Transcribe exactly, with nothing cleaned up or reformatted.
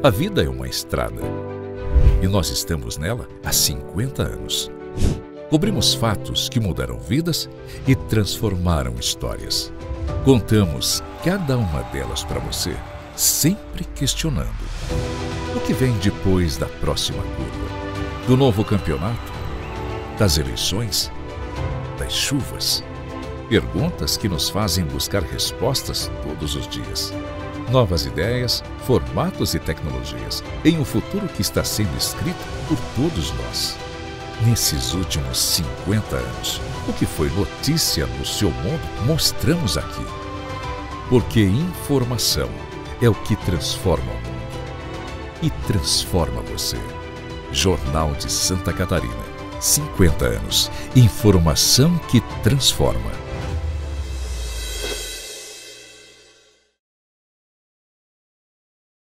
A vida é uma estrada e nós estamos nela há cinquenta anos. Cobrimos fatos que mudaram vidas e transformaram histórias. Contamos cada uma delas para você, sempre questionando o que vem depois da próxima curva, do novo campeonato, das eleições, das chuvas. Perguntas que nos fazem buscar respostas todos os dias. Novas ideias, formatos e tecnologias em um futuro que está sendo escrito por todos nós. Nesses últimos cinquenta anos, o que foi notícia no seu mundo, mostramos aqui. Porque informação é o que transforma o mundo e transforma você. Jornal de Santa Catarina. cinquenta anos. Informação que transforma.